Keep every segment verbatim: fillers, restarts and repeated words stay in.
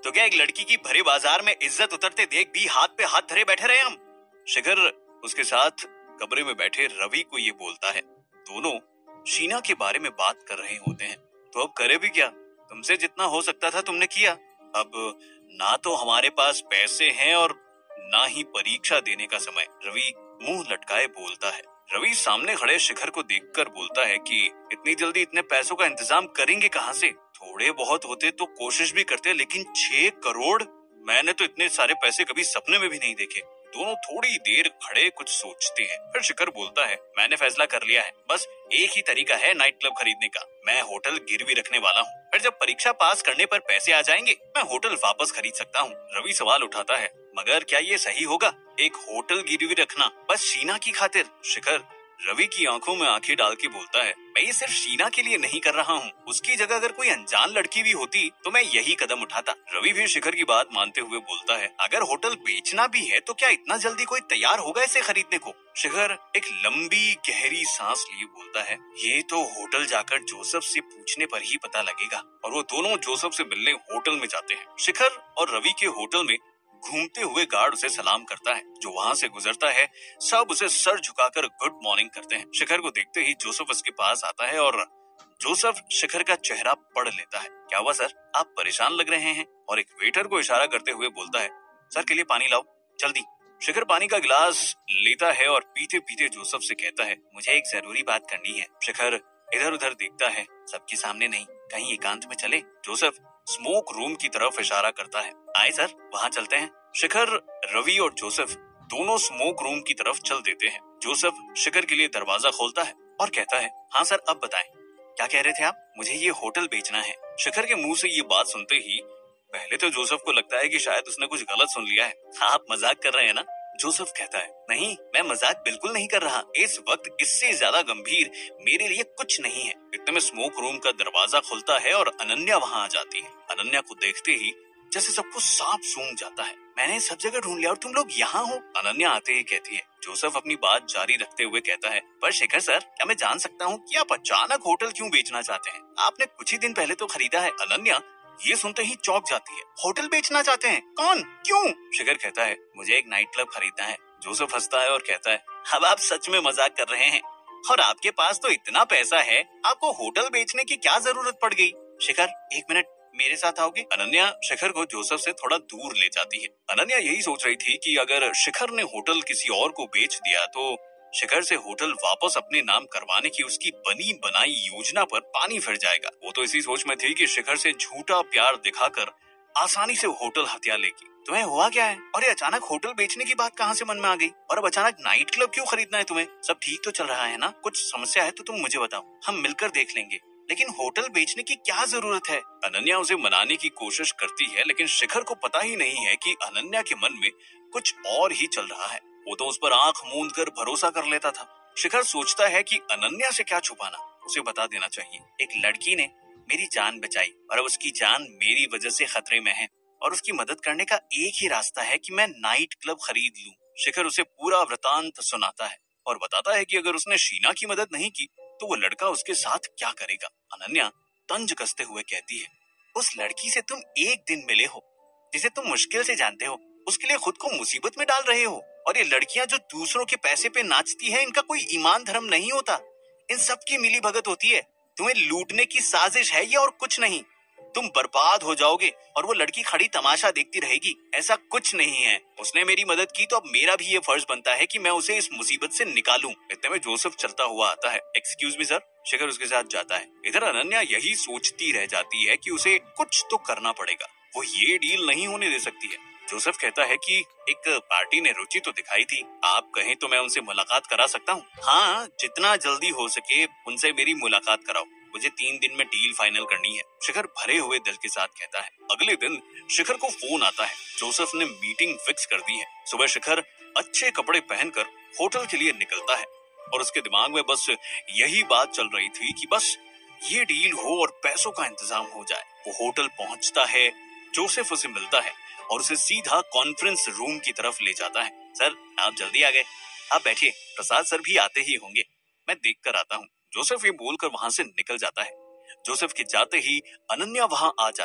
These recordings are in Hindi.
तो क्या एक लड़की की भरे बाजार में इज्जत उतरते देख भी हाथ पे हाथ धरे बैठे रहे हम? शिखर उसके साथ कमरे में बैठे रवि को ये बोलता है। दोनों शीना के बारे में बात कर रहे होते हैं। तो अब करे भी क्या? तुमसे जितना हो सकता था तुमने किया। अब ना तो हमारे पास पैसे हैं और ना ही परीक्षा देने का समय। रवि मुंह लटकाए बोलता है। रवि सामने खड़े शिखर को देखकर बोलता है कि इतनी जल्दी इतने पैसों का इंतजाम करेंगे कहाँ से? थोड़े बहुत होते तो कोशिश भी करते, लेकिन छह करोड़? मैंने तो इतने सारे पैसे कभी सपने में भी नहीं देखे। दोनों थोड़ी देर खड़े कुछ सोचते हैं। फिर शिखर बोलता है, मैंने फैसला कर लिया है। बस एक ही तरीका है नाइट क्लब खरीदने का। मैं होटल गिरवी रखने वाला हूँ। फिर जब परीक्षा पास करने पर पैसे आ जाएंगे, मैं होटल वापस खरीद सकता हूँ। रवि सवाल उठाता है, मगर क्या ये सही होगा? एक होटल गिरवी रखना बस शीना की खातिर? शिखर रवि की आंखों में आंखें डाल के बोलता है, मैं ये सिर्फ शीना के लिए नहीं कर रहा हूँ। उसकी जगह अगर कोई अनजान लड़की भी होती तो मैं यही कदम उठाता। रवि भी शिखर की बात मानते हुए बोलता है, अगर होटल बेचना भी है तो क्या इतना जल्दी कोई तैयार होगा इसे खरीदने को? शिखर एक लंबी गहरी सांस लिए बोलता है, ये तो होटल जाकर जोसेफ से पूछने पर ही पता लगेगा। और वो दोनों जोसेफ से मिलने होटल में जाते हैं। शिखर और रवि के होटल में घूमते हुए गार्ड उसे सलाम करता है। जो वहाँ से गुजरता है सब उसे सर झुकाकर गुड मॉर्निंग करते हैं। शिखर को देखते ही जोसेफ उसके पास आता है और जोसेफ शिखर का चेहरा पढ़ लेता है। क्या हुआ सर, आप परेशान लग रहे हैं? और एक वेटर को इशारा करते हुए बोलता है, सर के लिए पानी लाओ जल्दी। शिखर पानी का गिलास लेता है और पीते पीते जोसेफ से कहता है, मुझे एक जरूरी बात करनी है। शिखर इधर उधर देखता है, सबके सामने नहीं, कहीं एकांत में चले। जोसेफ स्मोक रूम की तरफ इशारा करता है, आए सर वहाँ चलते हैं। शिखर रवि और जोसेफ दोनों स्मोक रूम की तरफ चल देते हैं। जोसेफ शिखर के लिए दरवाजा खोलता है और कहता है, हाँ सर अब बताएं, क्या कह रहे थे आप? मुझे ये होटल बेचना है। शिखर के मुंह से ये बात सुनते ही पहले तो जोसेफ को लगता है कि शायद उसने कुछ गलत सुन लिया है। आप मजाक कर रहे हैं ना? जोसेफ कहता है, नहीं मैं मजाक बिल्कुल नहीं कर रहा। इस वक्त इससे ज्यादा गंभीर मेरे लिए कुछ नहीं है। इतने में स्मोक रूम का दरवाजा खुलता है और अनन्या वहाँ आ जाती है। अनन्या को देखते ही जैसे सब कुछ सांप सूंघ जाता है। मैंने सब जगह ढूंढ लिया और तुम लोग यहाँ हो? अनन्या आते ही कहती है। जोसेफ अपनी बात जारी रखते हुए कहता है, पर शिखर सर क्या मैं जान सकता हूँ कि आप अचानक होटल क्यों बेचना चाहते हैं? आपने कुछ ही दिन पहले तो खरीदा है। अनन्या ये सुनते ही चौंक जाती है। होटल बेचना चाहते हैं? कौन, क्यों? शिखर कहता है, मुझे एक नाइट क्लब खरीदना है। जोसेफ हंसता है और कहता है, अब आप सच में मजाक कर रहे हैं? और आपके पास तो इतना पैसा है, आपको होटल बेचने की क्या जरूरत पड़ गई? शिखर एक मिनट मेरे साथ आओगे? अनन्या शिखर को जोसेफ से थोड़ा दूर ले जाती है। अनन्या यही सोच रही थी कि अगर शिखर ने होटल किसी और को बेच दिया तो शिखर से होटल वापस अपने नाम करवाने की उसकी बनी बनाई योजना पर पानी फिर जाएगा। वो तो इसी सोच में थी कि शिखर से झूठा प्यार दिखाकर आसानी से होटल हथिया लेगी। तुम्हें हुआ क्या है? और ये अचानक होटल बेचने की बात कहाँ से मन में आ गई? और अब अचानक नाइट क्लब क्यों खरीदना है तुम्हें? सब ठीक तो चल रहा है ना? कुछ समस्या है तो तुम मुझे बताओ, हम मिलकर देख लेंगे। लेकिन होटल बेचने की क्या जरूरत है? अनन्या उसे मनाने की कोशिश करती है, लेकिन शिखर को पता ही नहीं है कि अनन्या के मन में कुछ और ही चल रहा है। वो तो उस पर आंख मूंद कर भरोसा कर लेता था। शिखर सोचता है कि अनन्या से क्या छुपाना, उसे बता देना चाहिए। एक लड़की ने मेरी जान बचाई और अब उसकी जान मेरी वजह से खतरे में है और उसकी मदद करने का एक ही रास्ता है कि मैं नाइट क्लब खरीद लूं। शिखर उसे पूरा वृतांत सुनाता है और बताता है कि अगर उसने शीना की मदद नहीं की तो वो लड़का उसके साथ क्या करेगा। अनन्या तंज कसते हुए कहती है, उस लड़की से तुम एक दिन मिले हो, जिसे तुम मुश्किल से जानते हो, उसके लिए खुद को मुसीबत में डाल रहे हो। और ये लड़कियां जो दूसरों के पैसे पे नाचती हैं, इनका कोई ईमान धर्म नहीं होता। इन सब की मिली भगत होती है। तुम्हें लूटने की साजिश है ये और कुछ नहीं। तुम बर्बाद हो जाओगे और वो लड़की खड़ी तमाशा देखती रहेगी। ऐसा कुछ नहीं है। उसने मेरी मदद की तो अब मेरा भी ये फर्ज बनता है कि मैं उसे इस मुसीबत से निकालूं। इतने में जोसेफ चलता हुआ आता है। Excuse me sir. शिखर उसके साथ जाता है। इधर अनन्या यही सोचती रह जाती है कि उसे कुछ तो करना पड़ेगा। वो ये डील नहीं होने दे सकती है। जोसेफ कहता है कि एक पार्टी ने रुचि तो दिखाई थी, आप कहें तो मैं उनसे मुलाकात करा सकता हूँ। हाँ, जितना जल्दी हो सके उनसे मेरी मुलाकात कराओ। मुझे तीन दिन में डील फाइनल करनी है। शिखर भरे हुए दिल के साथ कहता है। अगले दिन शिखर को फोन आता है। जोसेफ ने मीटिंग फिक्स कर दी है। सुबह शिखर अच्छे कपड़े पहनकर होटल के लिए निकलता है और उसके दिमाग में बस यही बात चल रही थी कि बस ये डील हो और पैसों का इंतजाम हो जाए। वो होटल पहुंचता है, जोसेफ उसे मिलता है और उसे सीधा कॉन्फ्रेंस रूम की तरफ ले जाता है। सर आप जल्दी आ गए, आप बैठिए, प्रसाद सर भी आते ही होंगे, मैं देख कर आता हूँ। जोसेफ ये बोलकर वहां से निकल जाता है। जोसेफ के जाते ही अनन्या वहां आ जाती है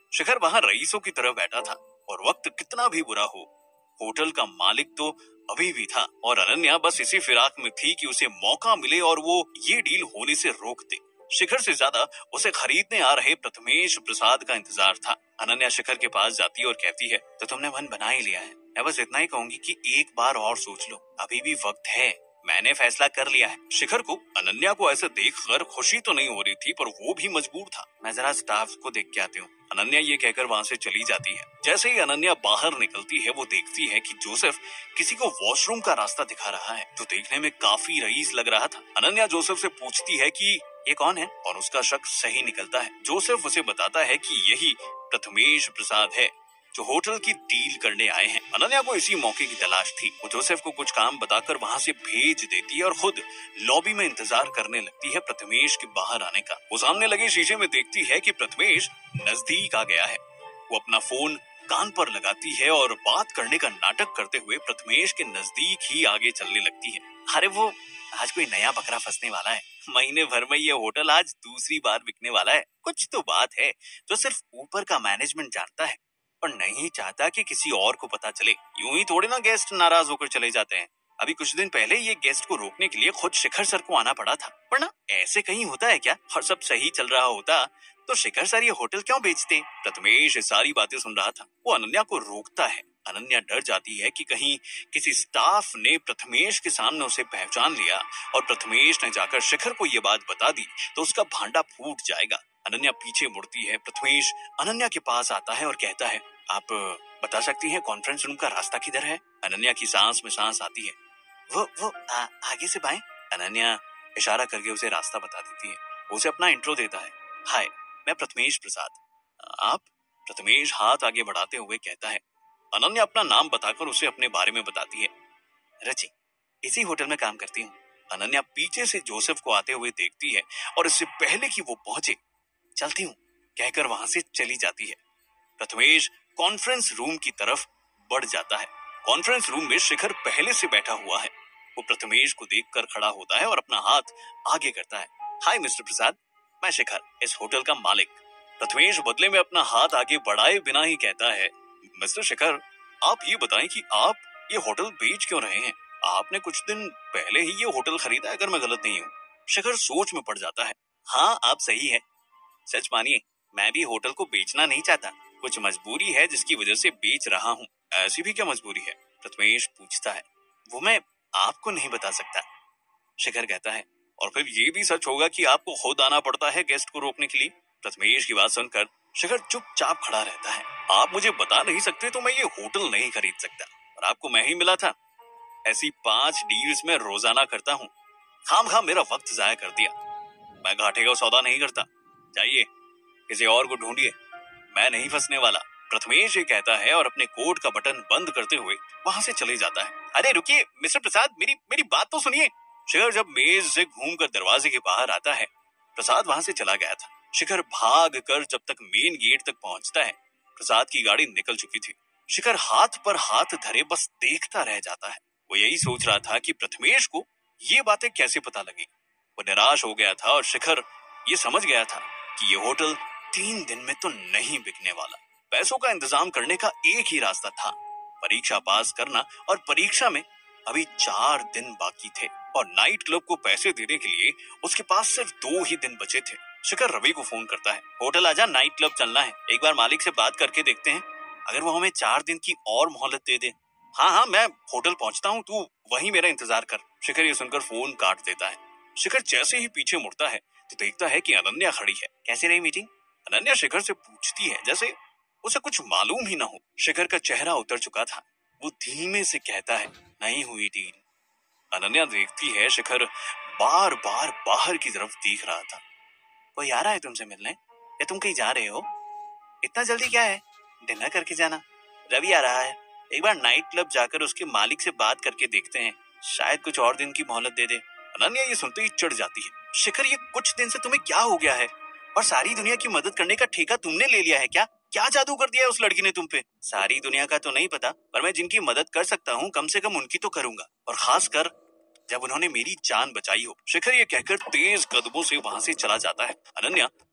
शिखर वहां रईसों की तरह बैठा था और वक्त कितना भी बुरा हो, होटल का मालिक तो अभी भी था और अनन्या बस इसी फिराक में थी कि उसे मौका मिले और वो ये डील होने से रोक दे। शिखर से ज्यादा उसे खरीदने आ रहे प्रथमेश प्रसाद का इंतजार था। अनन्या शिखर के पास जाती है और कहती है, तो तुमने मन बना ही लिया है। मैं बस इतना ही कहूंगी कि एक बार और सोच लो, अभी भी वक्त है। मैंने फैसला कर लिया है। शिखर को अनन्या को ऐसे देखकर खुशी तो नहीं हो रही थी, पर वो भी मजबूर था। मैं जरा स्टाफ को देख के आती हूँ। अनन्या ये कहकर वहां से चली जाती है। जैसे ही अनन्या बाहर निकलती है, वो देखती है कि जोसेफ किसी को वॉशरूम का रास्ता दिखा रहा है, जो देखने में काफी रईस लग रहा था। अनन्या जोसेफ से पूछती है कि ये कौन है, और उसका शक सही निकलता है। जोसेफ उसे बताता है कि यही प्रथमेश प्रसाद है, जो होटल की डील करने आए हैं। अनन्या को इसी मौके की तलाश थी। वो जोसेफ को कुछ काम बताकर वहां से भेज देती है और खुद लॉबी में इंतजार करने लगती है प्रथमेश के बाहर आने का। वो सामने लगे शीशे में देखती है कि प्रथमेश नजदीक आ गया है। वो अपना फोन कान पर लगाती है और बात करने का नाटक करते हुए प्रथमेश के नजदीक ही आगे चलने लगती है। अरे वो आज कोई नया बकरा फंसने वाला है। महीने भर में ये होटल आज दूसरी बार बिकने वाला है। कुछ तो बात है जो सिर्फ ऊपर का मैनेजमेंट जानता है और नहीं चाहता कि किसी और को पता चले। यूं ही थोड़े ना गेस्ट नाराज होकर चले जाते हैं। अभी कुछ दिन पहले ये गेस्ट को रोकने के लिए खुद शिखर सर को आना पड़ा था। पर ना ऐसे कहीं होता है क्या? और सब सही चल रहा होता तो शिखर सर ये होटल क्यों बेचते? प्रथमेश सारी बातें सुन रहा था। वो अनन्या को रोकता है। अनन्या डर जाती है कि कहीं किसी स्टाफ ने प्रथमेश के सामने उसे पहचान लिया और प्रथमेश ने जाकर शिखर को ये बात बता दी तो उसका भांडा फूट जाएगा। अनन्या पीछे मुड़ती है। प्रथमेश अनन्या के पास आता है और कहता है, आप बता सकती हैं कॉन्फ्रेंस रूम का रास्ता किधर है? अनन्या की सांस में सांस आती है। वो वो आ, आगे से बाएं। अनन्या इशारा करके उसे रास्ता बता देती है। उसे अपना इंट्रो देता है। हाय, मैं प्रथमेश प्रसाद। आप? प्रथमेश हाथ आगे बढ़ाते हुए कहता है। अनन्या अपना नाम बताकर उसे अपने बारे में बताती है। रची, इसी होटल में काम करती हूँ। अनन्या पीछे से जोसेफ को आते हुए देखती है और इससे पहले कि वो पहुंचे, चलती हूँ कहकर वहां से चली जाती है। प्रथमेश कॉन्फ्रेंस रूम की तरफ बढ़ जाता है। कॉन्फ्रेंस रूम में शिखर पहले से बैठा हुआ है। वो प्रथमेश को देखकर खड़ा होता है और अपना हाथ आगे करता है। हाय मिस्टर प्रसाद, मैं शिखर, इस होटल का मालिक। प्रथमेश बदले में अपना हाथ आगे बढ़ाए बिना ही कहता है, मिस्टर शिखर, आप ये बताएं कि आप ये होटल बेच क्यों रहे हैं? आपने कुछ दिन पहले ही ये होटल खरीदा, अगर मैं गलत नहीं हूँ। शिखर सोच में पड़ जाता है। हाँ, आप सही है। सच मानिए, मैं भी होटल को बेचना नहीं चाहता। कुछ मजबूरी है जिसकी वजह से बेच रहा हूँ। ऐसी भी क्या मजबूरी है? प्रथमेश पूछता है। वो मैं आपको नहीं बता सकता, शिखर कहता है। और फिर ये भी सच होगा कि आपको खुद आना पड़ता है गेस्ट को रोकने के लिए? प्रथमेश की बात सुनकर शिखर चुपचाप खड़ा रहता है। आप मुझे बता नहीं सकते तो मैं ये होटल नहीं खरीद सकता, और आपको मैं ही मिला था। ऐसी पांच डील्स में रोजाना करता हूँ। खाम खाम मेरा वक्त जाया कर दिया। मैं घाटे का सौदा नहीं करता। जाइए, किसी और को ढूंढिए, मैं नहीं फंसने वाला। प्रथमेश ये कहता है और अपने कोट का बटन बंद करते हुए वहां से चले जाता है। अरे रुकिए मिस्टर प्रसाद, मेरी मेरी बात तो सुनिए। शिखर जब मेज से घूमकर दरवाजे के बाहर आता है, प्रसाद वहां से चला गया था। शिखर भाग कर जब तक मेन गेट तक पहुंचता है, प्रसाद की गाड़ी निकल चुकी थी। शिखर हाथ पर हाथ धरे बस देखता रह जाता है। वो यही सोच रहा था कि प्रथमेश को ये बातें कैसे पता लगी। वो निराश हो गया था और शिखर ये समझ गया था कि ये होटल तीन दिन में तो नहीं बिकने वाला। पैसों का इंतजाम करने का एक ही रास्ता था, परीक्षा पास करना, और परीक्षा में अभी चार दिन बाकी थे और नाइट क्लब को पैसे देने के लिए उसके पास सिर्फ दो ही दिन बचे थे। शिखर रवि को फोन करता है। होटल आजा, नाइट क्लब चलना है। एक बार मालिक से बात करके देखते हैं, अगर वो हमें चार दिन की और मोहलत दे दे। हाँ हाँ, मैं होटल पहुंचता हूँ, तू वहीं मेरा इंतजार कर। शिखर ये सुनकर फोन काट देता है। शिखर जैसे ही पीछे मुड़ता है तो देखता है कि अनन्या खड़ी है। कैसी रही मीटिंग? अनन्या शिखर से पूछती है जैसे उसे कुछ मालूम ही ना हो। शिखर का चेहरा उतर चुका था। वो धीमे से कहता है, नहीं हुई डील। अनन्या देखती है शिखर बार बार बाहर की तरफ देख रहा था। कोई आ रहा है तुमसे मिलने, या तुम कहीं जा रहे हो? इतना जल्दी क्या है? डिनर करके जाना। रवि आ रहा है, एक बार नाइट क्लब जाकर उसके मालिक से बात करके देखते हैं, शायद कुछ और दिन की मोहलत दे दे। अनन्या ये सुनते ही चिढ़ जाती है। शिखर, ये कुछ दिन से तुम्हें क्या हो गया है? और सारी दुनिया की मदद करने का ठेका तुमने ले लिया है क्या? क्या जादू कर दिया है उस लड़की ने तुम पे? सारी दुनिया का तो नहीं पता, पर मैं जिनकी मदद कर सकता हूँ कम से कम उनकी तो करूंगा, और खासकर जब उन्होंने मेरी जान बचाई हो। शिखर ये कहकर तेज कदमों से वहां से चला जाता है। अनन्या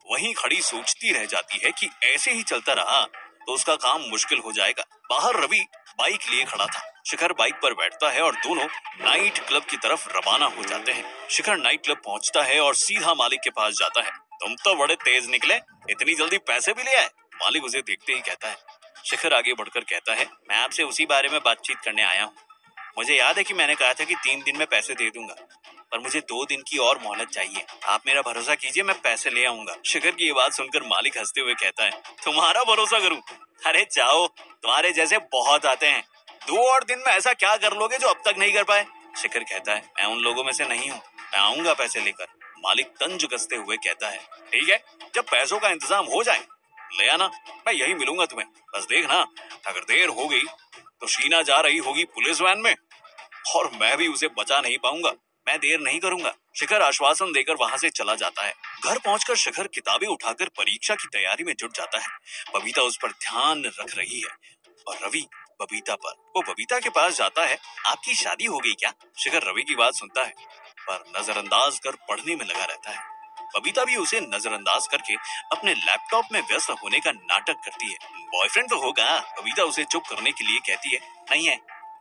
वहीं खड़ी सोचती रह जाती है कि ऐसे ही चलता रहा तो उसका काम मुश्किल हो जाएगा। बाहर रवि बाइक लिए खड़ा था। शिखर बाइक पर बैठता है और दोनों नाइट क्लब की तरफ रवाना हो जाते हैं। शिखर नाइट क्लब पहुंचता है और सीधा मालिक के पास जाता है। तुम तो बड़े तेज निकले, इतनी जल्दी पैसे भी ले आए। मालिक उसे देखते ही कहता है। शिखर आगे बढ़कर कहता है, मैं आपसे उसी बारे में बातचीत करने आया हूँ। मुझे याद है कि मैंने कहा था कि तीन दिन में पैसे दे दूंगा, पर मुझे दो दिन की और मोहलत चाहिए। आप मेरा भरोसा कीजिए, मैं पैसे ले आऊंगा। शिखर की ये बात सुनकर मालिक हंसते हुए कहता है, तुम्हारा भरोसा करूं? अरे जाओ, तुम्हारे जैसे बहुत आते हैं। दो और दिन में ऐसा क्या कर लोगे जो अब तक नहीं कर पाए? शिखर कहता है, मैं उन लोगों में से नहीं हूँ, मैं आऊंगा पैसे लेकर। मालिक तंज कसते हुए कहता है, ठीक है, जब पैसों का इंतजाम हो जाए ले आना, मैं यही मिलूंगा तुम्हें। बस देखना, अगर देर हो गई तो शीना जा रही होगी पुलिस वैन में और मैं भी उसे बचा नहीं पाऊंगा। मैं देर नहीं करूंगा। शिखर आश्वासन देकर वहां से चला जाता है। घर पहुंचकर शिखर किताबें उठाकर परीक्षा की तैयारी में जुट जाता है। बबीता उस पर ध्यान रख रही है और रवि बबीता पर। वो बबीता के पास जाता है, आपकी शादी हो गई क्या? शिखर रवि की बात सुनता है पर नजरअंदाज कर पढ़ने में लगा रहता है। बबीता भी उसे नजरअंदाज करके अपने लैपटॉप में व्यस्त होने का नाटक करती है। बॉयफ्रेंड तो होगा? बबीता उसे चुप करने के लिए कहती है, नहीं है।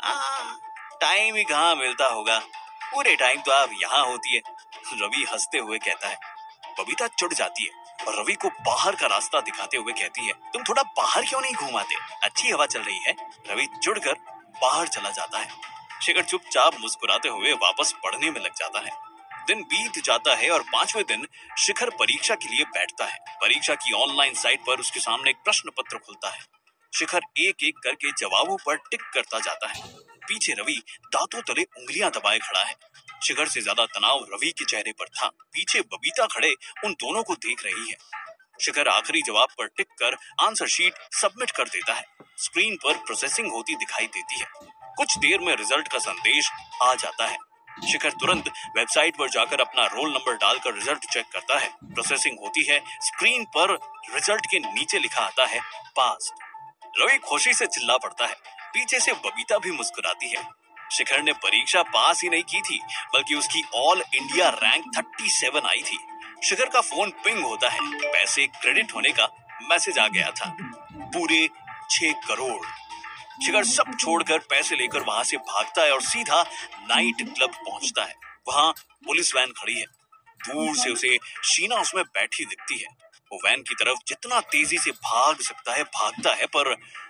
आ, टाइम ही कहाँ मिलता होगा, पूरे टाइम तो आप यहाँ होती है। रवि हंसते हुए कहता है। बबीता चिढ़ जाती है और रवि को बाहर का रास्ता दिखाते हुए कहती है, तुम थोड़ा बाहर क्यों नहीं घूमाते? अच्छी हवा चल रही है। रवि चिढ़कर बाहर चला जाता है। शिखर चुपचाप मुस्कुराते हुए वापस पढ़ने में लग जाता है। दिन बीत जाता है और पांचवें दिन शिखर परीक्षा के लिए बैठता है। परीक्षा की ऑनलाइन साइट पर उसके सामने एक प्रश्न पत्र खुलता है। शिखर एक एक करके जवाबों पर टिक करता जाता है। पीछे रवि दांतों तले उंगलियां दबाए खड़ा है। शिखर से ज्यादा तनाव रवि के चेहरे पर था। पीछे बबीता खड़े उन दोनों को देख रही है। शिखर आखिरी जवाब पर टिक कर आंसर शीट सबमिट कर देता है। स्क्रीन पर प्रोसेसिंग होती दिखाई देती है। कुछ देर में रिजल्ट का संदेश आ जाता है। शिखर तुरंत वेबसाइट पर जाकर अपना रोल नंबर डालकर रिजल्ट चेक करता है। प्रोसेसिंग होती है। स्क्रीन पर रिजल्ट के नीचे लिखा आता है, पास। रवि खुशी से चिल्ला पड़ता है। पीछे से बबीता भी मुस्कुराती है। शिखर ने परीक्षा पास ही नहीं की थी, बल्कि उसकी ऑल इंडिया रैंक सैंतीस आई थी। शिखर का फोन पिंग होता है। पैसे क्रेडिट होने का मैसेज आ गया था, पूरे छह करोड़। शिखर सब छोड़कर पैसे लेकर वहां से भागता है और सीधा नाइट क्लब पहुंचता है। वहां पुलिस वैन खड़ी है। दूर से उसे शीना उसमें बैठी दिखती है। वो वैन की तरफ जितना तेजी से भाग सकता है भागता है, पर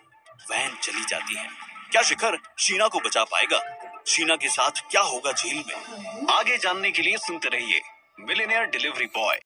वैन चली जाती है। क्या शिखर शीना को बचा पाएगा? शीना के साथ क्या होगा जेल में? आगे जानने के लिए सुनते रहिए मिलियनेयर डिलीवरी बॉय।